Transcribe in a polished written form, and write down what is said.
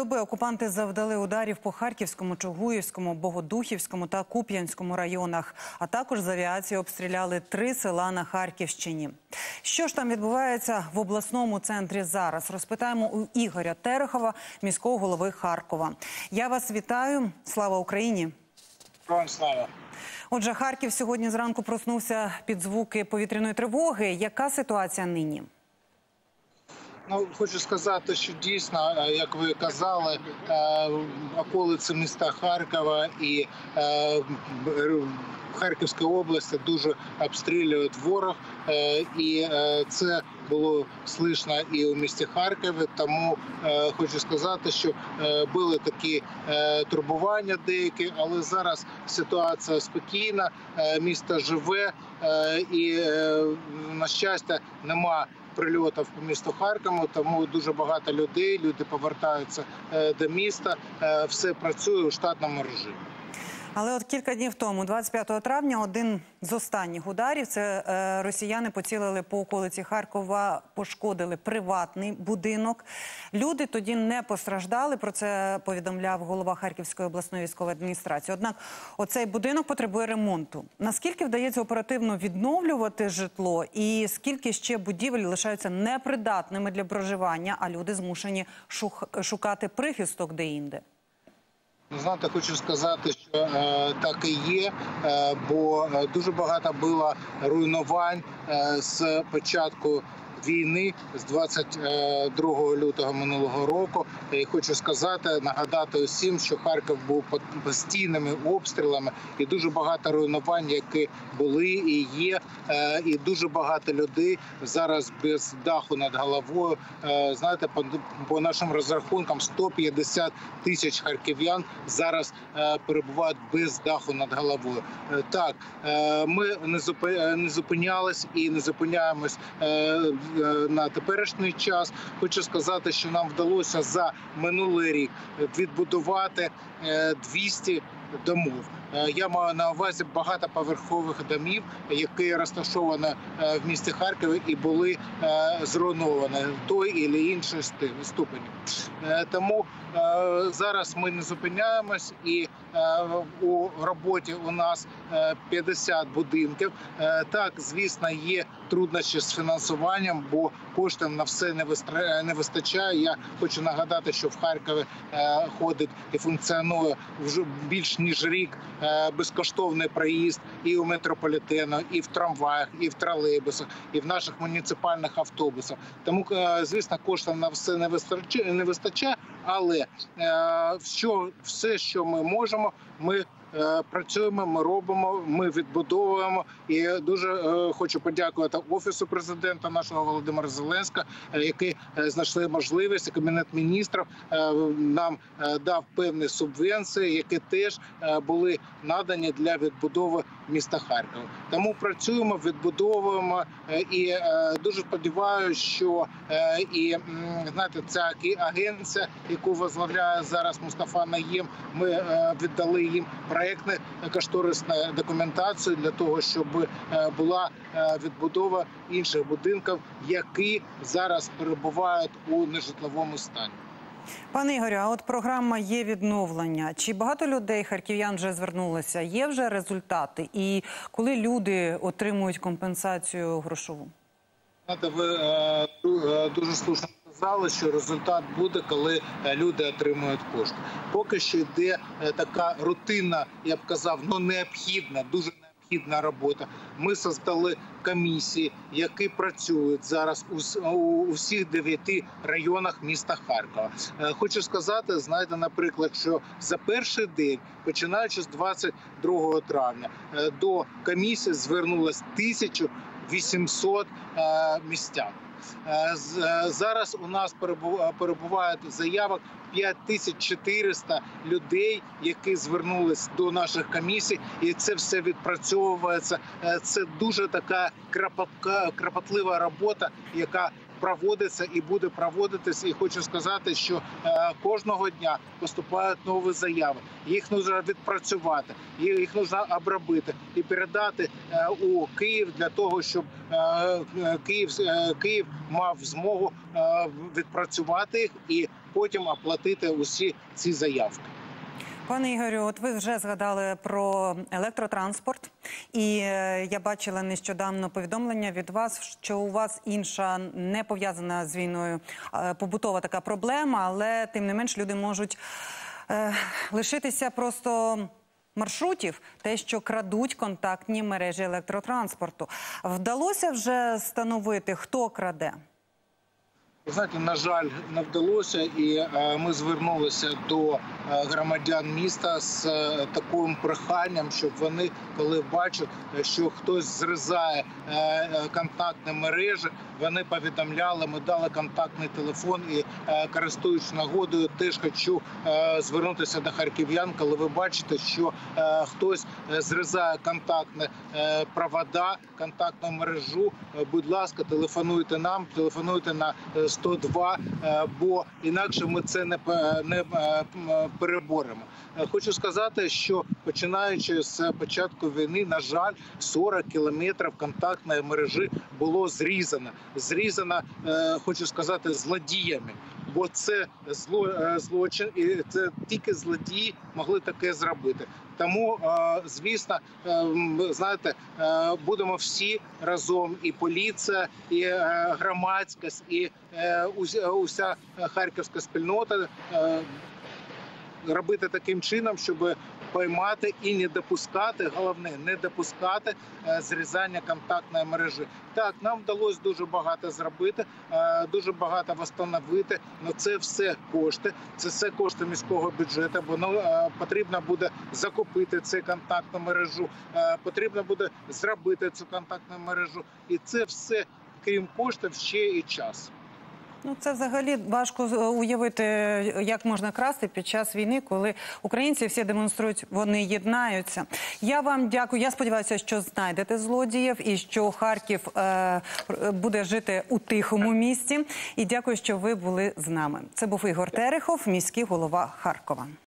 доби окупанти завдали ударів по Харківському, Чугуївському, Богодухівському та Куп'янському районах, а також з авіації обстріляли 3 села на Харківщині. Що ж там відбувається в обласному центрі зараз? Розпитаємо у Ігоря Терехова, міського голови Харкова. Я вас вітаю. Слава Україні! Слава! Отже, Харків сьогодні зранку проснувся під звуки повітряної тривоги. Яка ситуація нині? Хочу сказати, що дійсно, як ви казали, околиці міста Харкова і Харківської області дуже обстрілюють ворог, і це було слышно і у місті Харкові. Тому хочу сказати, що були такі турбування деякі, але зараз ситуація спокійна, місто живе і, на щастя, нема прильотів по місту Харкову, тому дуже багато людей, люди повертаються до міста, все працює у штатному режимі. Але от кілька днів тому, 25 травня, один з останніх ударів, це росіяни поцілили по околиці Харкова, пошкодили приватний будинок. Люди тоді не постраждали, про це повідомляв голова Харківської обласної військової адміністрації. Однак оцей будинок потребує ремонту. Наскільки вдається оперативно відновлювати житло і скільки ще будівель лишаються непридатними для проживання, а люди змушені шукати прихисток де-інде? Знаєте, хочу сказати, що так і є, бо дуже багато було руйнувань з початку війни, з 22 лютого минулого року. І хочу сказати, нагадати усім, що Харків був під постійними обстрілами і дуже багато руйнувань, які були і є, і дуже багато людей зараз без даху над головою. Знаєте, по нашим розрахункам 150 тисяч харків'ян зараз перебувають без даху над головою. Так, ми не зупинялись і не зупиняємось на теперішній час. Хочу сказати, що нам вдалося за минулий рік відбудувати 200 домов. Я маю на увазі багатоповерхових домів, які розташовані в місті Харкові і були зруйновані в той або інший ступені. Тому зараз ми не зупиняємось, і у роботі у нас 50 будинків. Так, звісно, є труднощі з фінансуванням, бо коштів на все не вистачає. Я хочу нагадати, що в Харкові ходить і функціонує вже більш ніж рік безкоштовний проїзд і у метрополітену, і в трамваях, і в тролейбусах, і в наших муніципальних автобусах. Тому, звісно, коштів на все не вистачає, але все, що ми можемо, ми працюємо, ми робимо, ми відбудовуємо. І дуже хочу подякувати Офісу президента нашого Володимира Зеленського, який знайшли можливість, і Кабінет міністрів нам дав певні субвенції, які теж були надані для відбудови міста Харкова. Тому працюємо, відбудовуємо і дуже сподіваюся, що і, знаєте, ця агенція, яку возглавляє зараз Мустафа Найєм, ми віддали їм проєктну кошторисну документацію для того, щоб була відбудова інших будинків, які зараз перебувають у нежитловому стані. Пане Ігорю, а от програма «Є відновлення». Чи багато людей, харків'ян, вже звернулися? Є вже результати? І коли люди отримують компенсацію грошову? Знаєте, ви дуже слушно сказали, що результат буде, коли люди отримують кошти. Поки що йде така рутинна, я б казав, необхідна, дуже необхідна робота. Ми створили комісії, які працюють зараз у всіх 9 районах міста Харкова. Хочу сказати, знаєте, наприклад, що за перший день, починаючи з 22 травня, до комісії звернулось 1800 містян. Зараз у нас перебувають заявок 5400 людей, які звернулись до наших комісій, і це все відпрацьовується. Це дуже така кропотлива робота, яка проводиться і буде проводитися. І хочу сказати, що кожного дня поступають нові заяви. Їх потрібно відпрацювати, їх потрібно обробити і передати у Київ для того, щоб Київ мав змогу відпрацювати їх і потім оплатити усі ці заявки. Пане Ігорю, от ви вже згадали про електротранспорт, і я бачила нещодавно повідомлення від вас, що у вас інша, не пов'язана з війною, побутова така проблема, але тим не менш люди можуть лишитися просто маршрутів, те, що крадуть контактні мережі електротранспорту. Вдалося вже встановити, хто краде? Знаєте, на жаль, не вдалося, і ми звернулися до громадян міста з таким проханням, щоб вони, коли бачать, що хтось зрізає контактні мережі, вони повідомляли, ми дали контактний телефон і, користуючись нагодою, теж хочу звернутися до харків'ян, коли ви бачите, що хтось зрізає контактні провода, контактну мережу, будь ласка, телефонуйте нам, телефонуйте на 102, бо інакше ми це не переборемо. Хочу сказати, що починаючи з початку війни, на жаль, 40 кілометрів контактної мережі було зрізано. Зрізано, хочу сказати, злодіями, бо це злочин, і це тільки злодії могли таке зробити. Тому, звісно, знаєте, будемо всі разом, і поліція, і громадськість, і уся харківська спільнота, робити таким чином, щоб поймати і не допускати, головне, не допускати зрізання контактної мережі. Так, нам вдалося дуже багато зробити, дуже багато встановити, але це все кошти, це все кошти міського бюджету, бо потрібно буде закупити цю контактну мережу, потрібно буде зробити цю контактну мережу, і це все, крім коштів, ще і час. Ну, це взагалі важко уявити, як можна красти під час війни, коли українці всі демонструють, вони єднаються. Я вам дякую. Я сподіваюся, що знайдете злодіїв і що Харків буде жити у тихому місті. І дякую, що ви були з нами. Це був Ігор Терехов, міський голова Харкова.